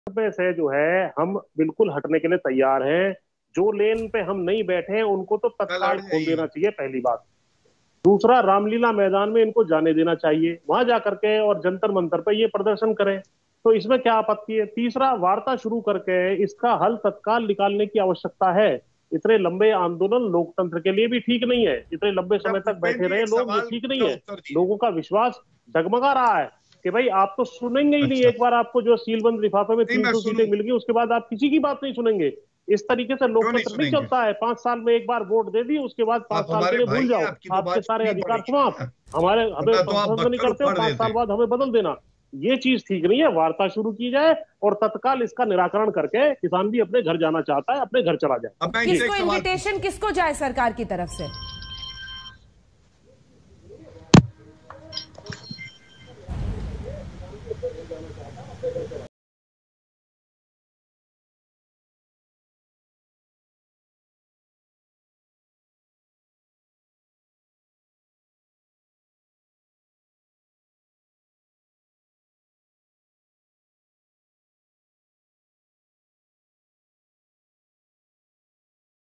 पे से जो है हम बिल्कुल हटने के लिए तैयार हैं। जो लेन पे हम नहीं बैठे हैं उनको तो कल तत्काल हट खोल जाइए। देना चाहिए, पहली बात। दूसरा, रामलीला मैदान में इनको जाने देना चाहिए, वहां जाकर के और जंतर मंतर पे ये प्रदर्शन करें, तो इसमें क्या आपत्ति है। तीसरा, वार्ता शुरू करके इसका हल तत्काल निकालने की आवश्यकता है। इतने लंबे आंदोलन लोकतंत्र के लिए भी ठीक नहीं है, इतने लंबे अच्छा समय तक भूपेंद्र बैठे जी, रहे एक लोग, ये सवाल ठीक नहीं का है। उत्तर दीजिए। लोगों का विश्वास डगमगा रहा है कि भाई आप तो सुनेंगे ही नहीं। अच्छा, एक बार आपको जो सीलबंद लिफाफे में नहीं मैं 300 सीटें सुनूं, मिल गई, उसके बाद आप किसी की बात नहीं सुनेंगे। इस तरीके से क्यों नहीं लोकतंत्र नहीं सुनेंगे? चलता है। 5 साल में एक बार वोट दे दी, उसके बाद पांच आप साल के हमारे लिए भूल भाई हैं, जाओ, आपकी तो आपके बात सारे सुननी अधिकार पड़ेगी समाप्त। ना, हमें वरना तो आप पसंद नहीं बक्कर करते हो, उखाड़ 5 साल देते। बाद हमें बदल देना। ये चीज ठीक नहीं है। वार्ता शुरू की जाए और तत्काल इसका निराकरण करके किसान भी अपने घर जाना चाहता है, अपने घर चला जाए। अब मैं इनसे जी। एक किसको सवाल इनविटेशन पूछता हूँ। किसको जाए सरकार की तरफ से?